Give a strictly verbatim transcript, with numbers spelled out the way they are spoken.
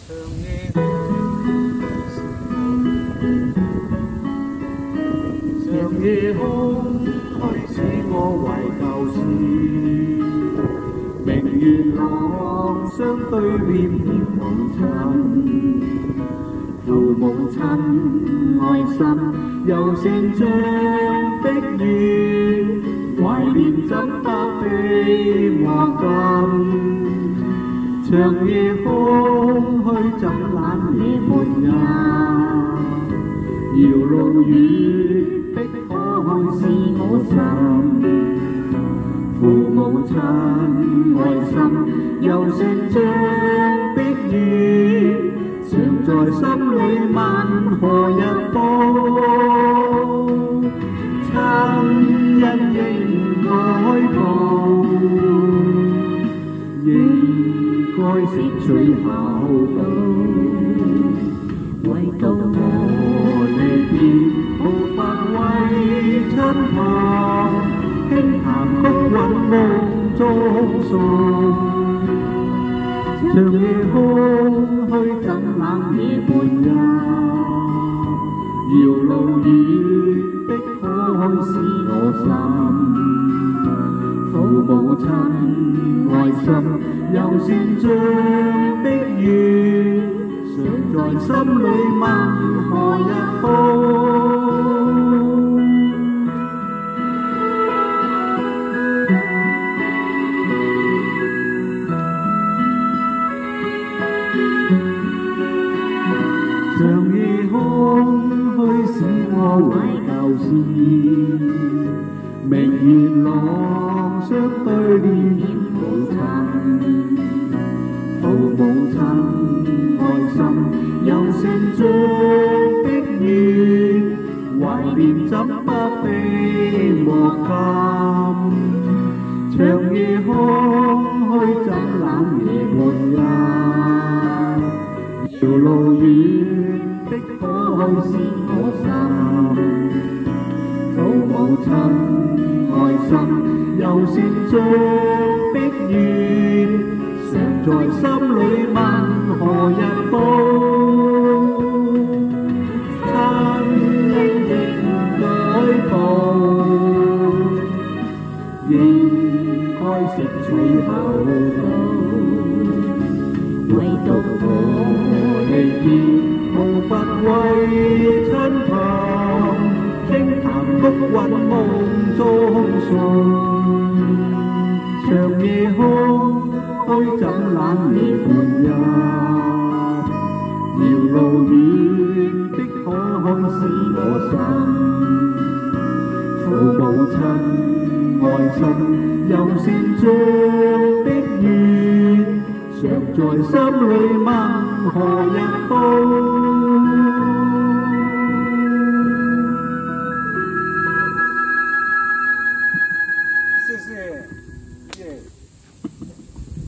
长夜空虚使我怀旧事，明月朗相对念念母亲。父母亲爱心又成像的雨，怀念怎不比莫禁。长夜空虚怎冷夜半夜，遥路远的可看是我心。父母亲爱心又成像的雨，常在心里问何日报。亲恩应该报，应该是最後到。唯獨我離別無法為親朋，輕談曲韻夢中送。長夜空虛怎冷夜半夜，遙路遠的可看是我心。父母親愛心又成像的雨，常在心裏問何日報。長夜空虛使我懷舊事，明月朗相對念母親。父母親愛心又成像的雨，懷念怎不比莫禁。長夜空虛怎冷夜半夜，遙路遠的可看是我心。父母親愛心又成像的雨，常在心裏問何日報。親恩應該報，應該是最後到。唯獨我離別無法為親朋，輕談曲韻夢中送。長夜空虛怎冷夜半夜，遙路遠的可看是我心。父母親愛心又成像的雨，常在心裏問何日報。